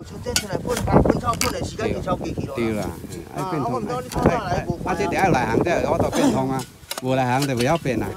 像这出来喷草喷的时间就超过去咯。 对啦，爱变通。 啊， 这得要来行，这我都变通啊，无来行就袂晓变啦。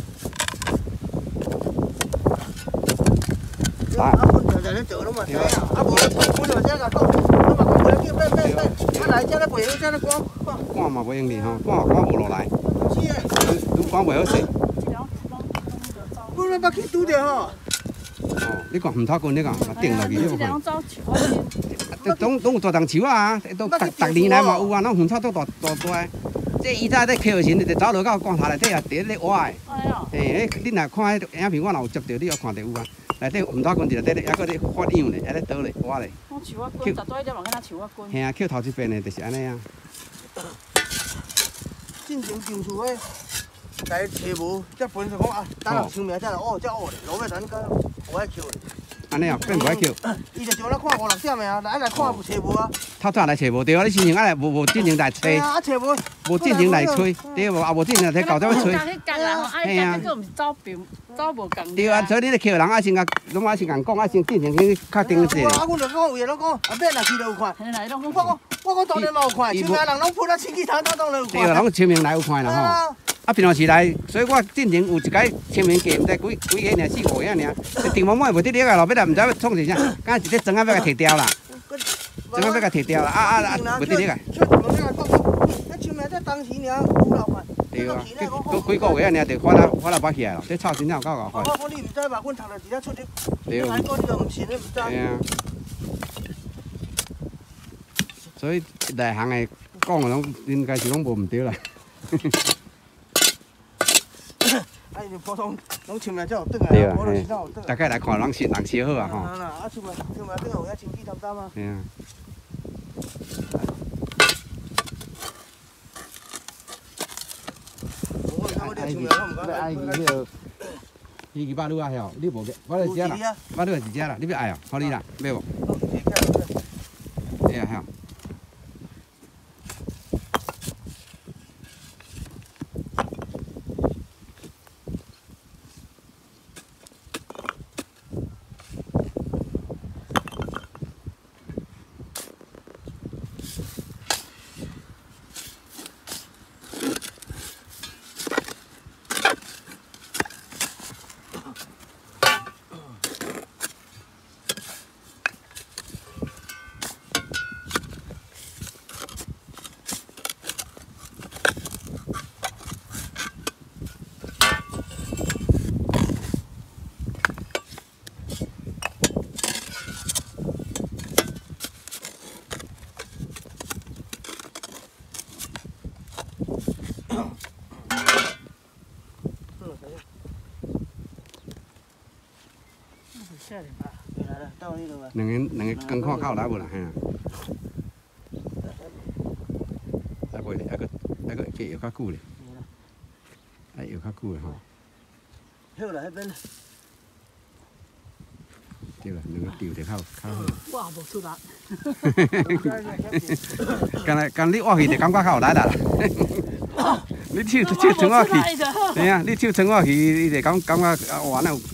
啊，喷在咧做，拢嘛知啊。啊，无喷就这个讲，拢嘛讲袂叫变。啊，来这咧背，这咧赶。 赶嘛袂用哩吼，赶无落来。 是诶。 愈赶袂好势。 我咧捌去拄着吼。 哦，你讲唔透棍，你讲顶落去，你看。拢有大丛树啊，都逐年来嘛有啊，拢红草都大。这以前在溪河前，就走落到光塔内底啊，伫咧挖的。嘿，你若看迄影片，我若有接到，你有看到有啊。内底红草棍伫内底，还搁咧发秧咧，还咧倒咧挖咧。 树仔棍，十多一点嘛，敢若树仔棍。 嘿啊，捡头一遍的，就是安尼啊。 进前上厝诶，来找无，才分就讲啊，等人抢名才来学，才学咧，路尾咱个有爱捡咧。 安尼啊，变无爱捡。 伊就像咱看5、6点的啊，来看有找无啊。 透早来找无对啊，你心情啊无进前来找。 啊，找无。 无进前来吹，对无？啊，无进前来搞怎要吹？ 嘿啊，这个毋是走平，走无共。 对啊，所以你咧捡人啊，先甲，拢啊先甲讲，啊先进前去确定一下。 啊，阮就讲有嘢，拢讲啊，免来去就有看。我讲当然嘛有看，像人拢喷啊，清气堂当然有看。 对啊，拢清明来有看啦吼。啊，平常时来，所以我进前有一届清明节，毋知几个尔，4、5个尔。电毛毛袂得了个，路尾来毋知要创啥啥，敢是这针啊要甲摕掉啦，针啊要甲摕掉啦，袂得了个。清明这当时尔有老看。 对啊，几个月尔就发来拔起来咯，这草真正有够快。 我你毋知吧？阮头着直接出去。 对啊。 你都毋信，你毋知。 对啊。所以内行的讲的拢应该是拢无毋对啦。 哎，你普通拢清明才有转来啊，我就是才有转。 大概来看人烧好啊吼。 啊，清明顶有遐清气淡淡啊。 对啊。爱迄个鱼巴卤啊晓，你无个，我来食啦，我来一只啦，你要爱哦，好你啦，要无？对啊晓。两个光看较有来无啦，嘿啊。还袂咧，还佫加摇较久咧，爱摇较久诶吼。 好啦，迄边。 对啦，两个钓着较好。 我也无出力。 干你挖去就感觉较有来啦。你手撑我去，嘿啊，你手撑我去，伊就感觉哇，那有